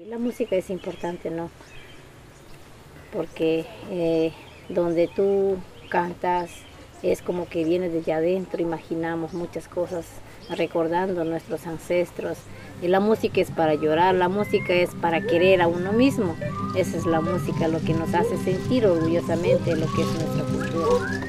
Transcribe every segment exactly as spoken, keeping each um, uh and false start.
La música es importante, ¿no? Porque eh, donde tú cantas es como que viene desde adentro, imaginamos muchas cosas, recordando a nuestros ancestros. Y la música es para llorar, la música es para querer a uno mismo. Esa es la música, lo que nos hace sentir orgullosamente lo que es nuestra cultura.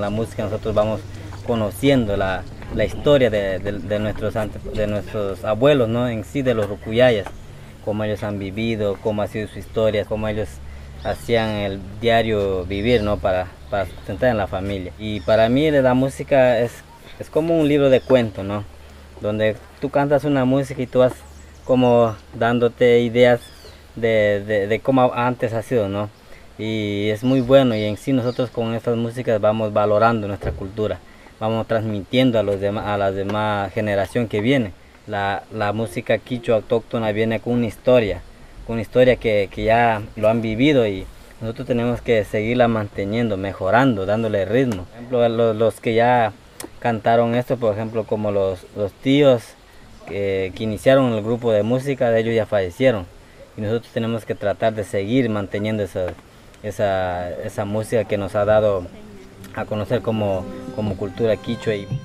la música nosotros vamos conociendo la, la historia de, de, de, nuestros ante, de nuestros abuelos, ¿no? En sí, de los rucuyayas, cómo ellos han vivido, cómo ha sido su historia, cómo ellos hacían el diario vivir, ¿no? para, para sustentar en la familia. Y para mí la música es, es como un libro de cuentos, ¿no? Donde tú cantas una música y tú vas como dándote ideas de, de, de cómo antes ha sido, ¿no? Y es muy bueno, y en sí nosotros con estas músicas vamos valorando nuestra cultura, vamos transmitiendo a, los demás, a la demás generación que viene. La, la música quichua autóctona viene con una historia, con una historia que, que ya lo han vivido, y nosotros tenemos que seguirla manteniendo, mejorando, dándole ritmo. Por ejemplo, los, los que ya cantaron esto, por ejemplo, como los, los tíos que, que iniciaron el grupo de música, de ellos ya fallecieron, y nosotros tenemos que tratar de seguir manteniendo esa, esa, esa música que nos ha dado a conocer como, como cultura quichua. Y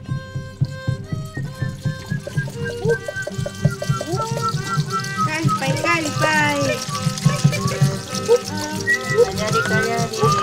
Kalpay, kalpay. Kallari, kallari.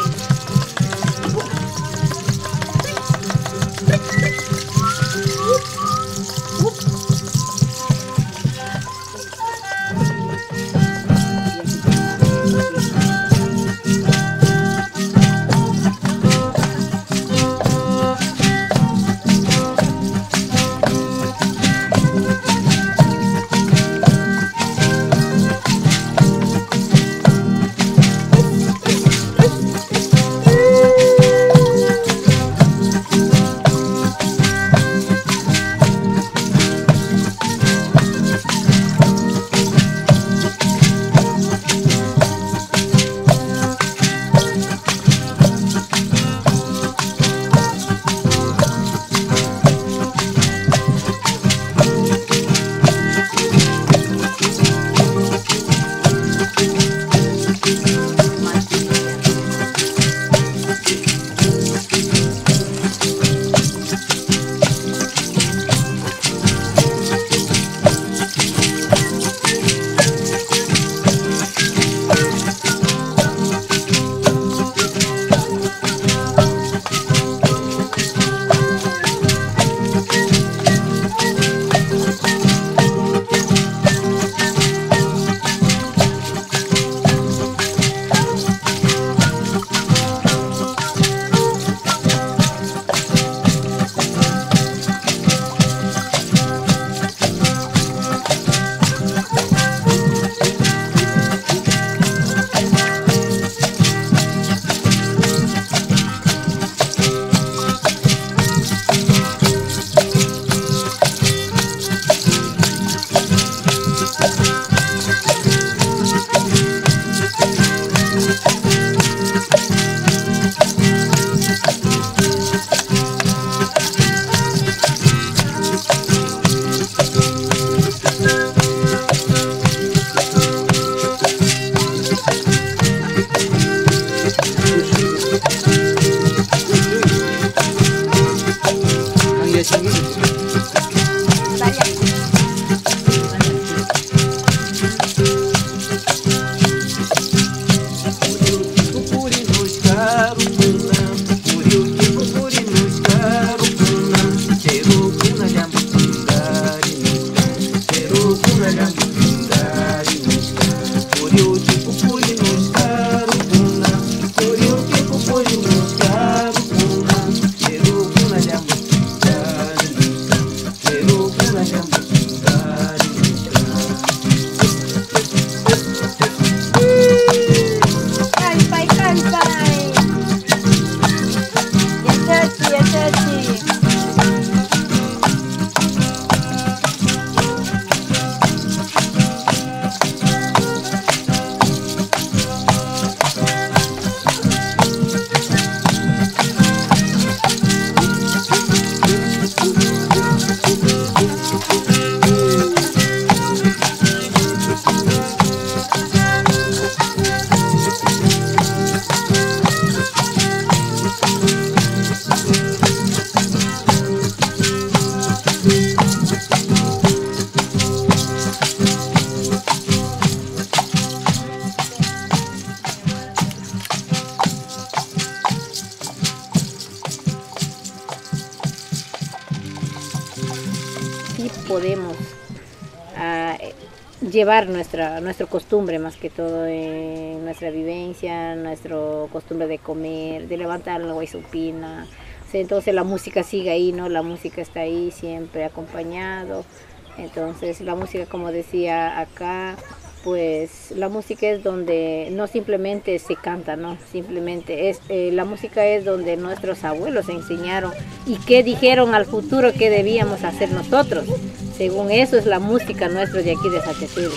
así podemos ah, llevar nuestra, nuestra costumbre más que todo, en nuestra vivencia, nuestra costumbre de comer, de levantar la guaysupina. Entonces la música sigue ahí, ¿no? La música está ahí siempre acompañado. Entonces la música, como decía acá, pues la música es donde no simplemente se canta, ¿no? Simplemente es, eh, la música es donde nuestros abuelos enseñaron y qué dijeron al futuro que debíamos hacer nosotros. Según eso es la música nuestra de aquí de Sachachuri.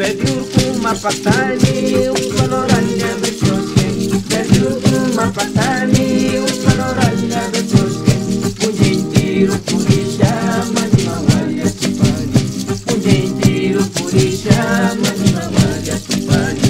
Bediurkuma patani, ukaloranya besoske. Bediurkuma patani, ukaloranya besoske. Punjentiru purisha, manima waya tupani. Punjentiru purisha, manima waya tupani.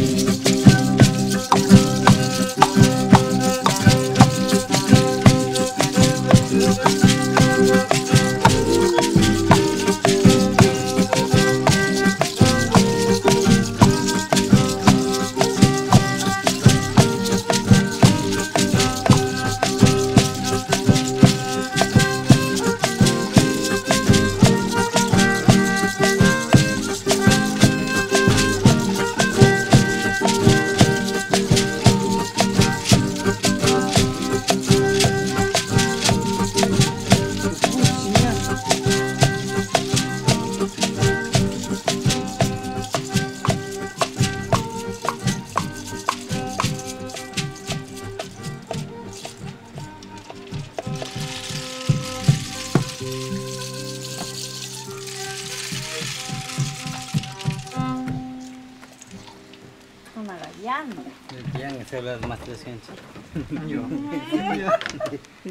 Una gallana. Yang se las más trescientos. Yo.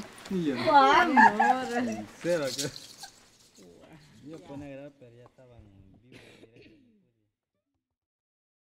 Vamos. Cero, yo pone a grabar, pero ya estaban.